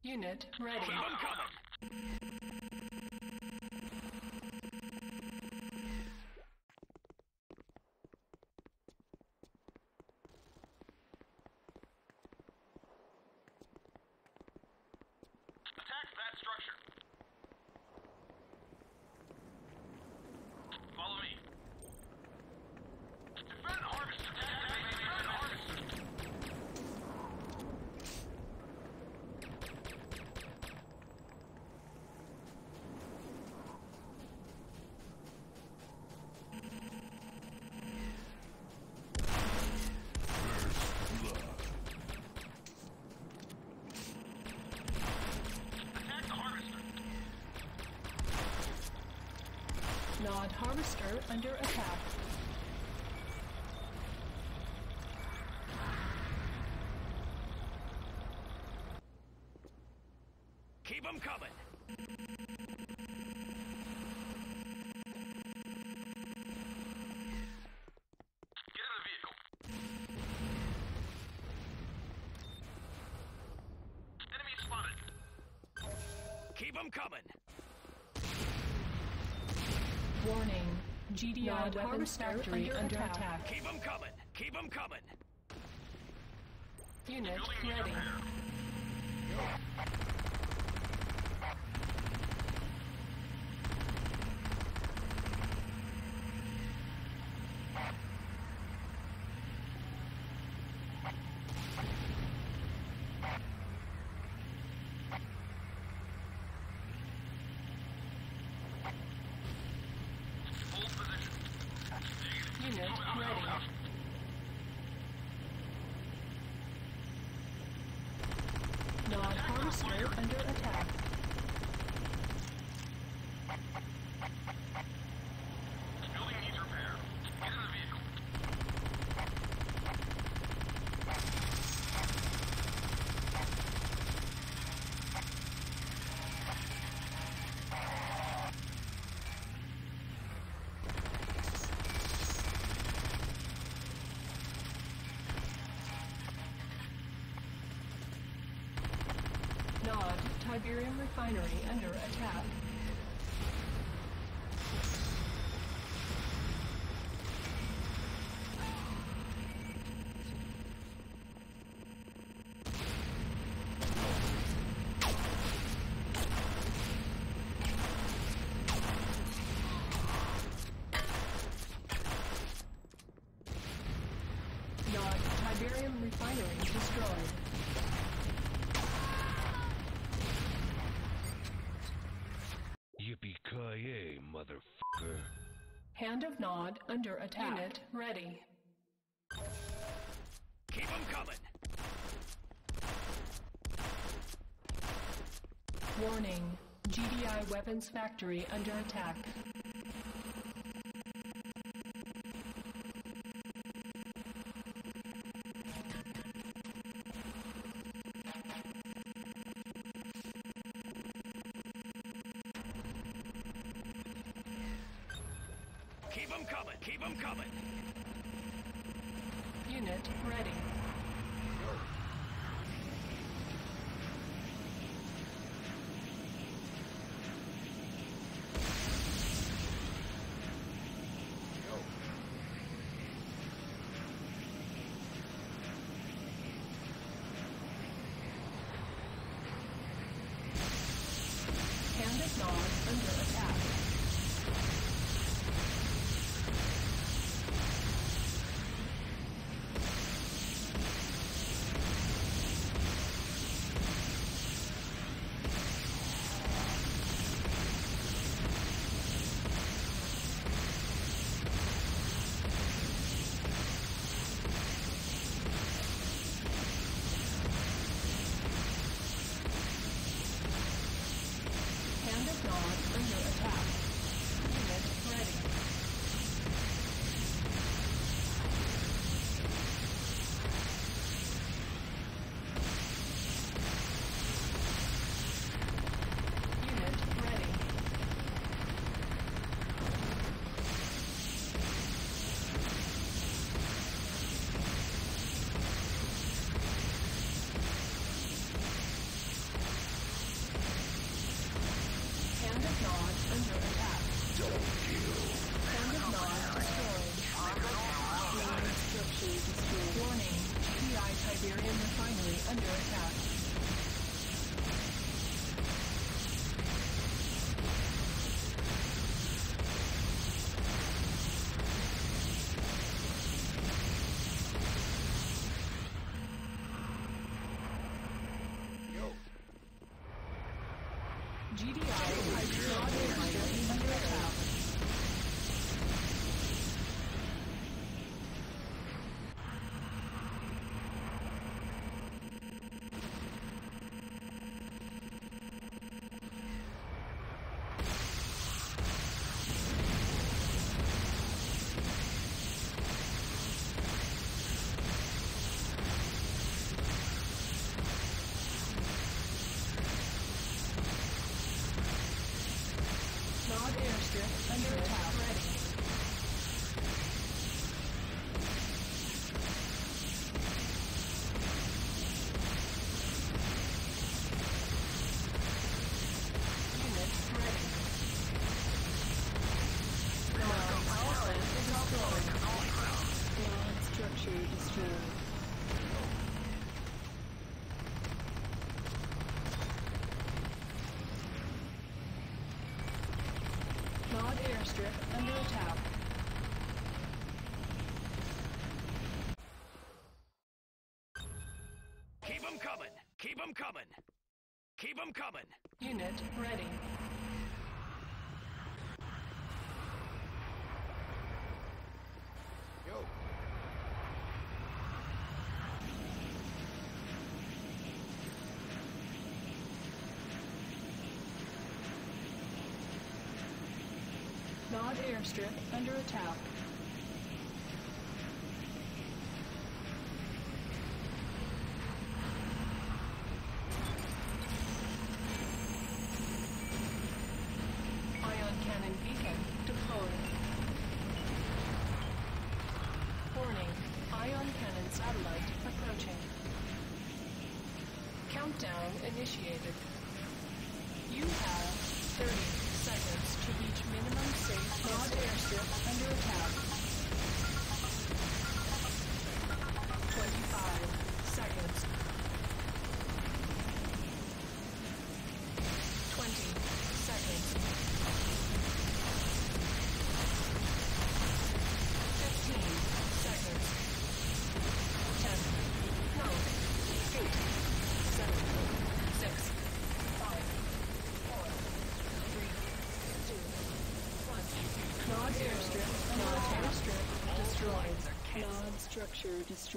Unit ready. Keep 'em coming! Attack that structure. Follow me. Defend harvester. Defend harvester. Attack the harvester. Nod harvester under attack. Keep 'em coming! Get in the vehicle. Enemy spotted. Keep 'em coming! Warning. GDI weapons factory under attack. Keep 'em coming! Keep 'em coming! Unit Building needs ready. repair. Hold position. Unit ready. Nod harvester under attack. Building needs repair. Get in the vehicle. Nod Tiberium refinery under attack. Nod Tiberium refinery destroyed. Yippee-ki-yay, motherfucker. Hand of Nod under attack. Unit ready. Keep 'em coming! Warning. GDI weapons factory under attack. Keep 'em coming! Keep 'em coming! Unit ready. Hand of Nod under attack. Hand of Nod under GDI Nod airstrip under attack. Nod airstrip under attack. Ready. Unit ready. Nod power plant is destroyed. Nod structure destroyed. Nod airstrip under attack. Keep them coming! Keep them coming! Keep them coming! Unit ready. Yo. Nod airstrip under attack. Ion cannon beacon deployed. Warning, ion cannon satellite approaching. Countdown initiated. You have 30 seconds to reach minimum safe Nod airstrip under attack. 25 seconds. 20 seconds. 15 seconds. 10, 9, 8, 7, 6, 5, 4, 3, 2, 1. Nod airstrip destroyed. Nod structure destroyed.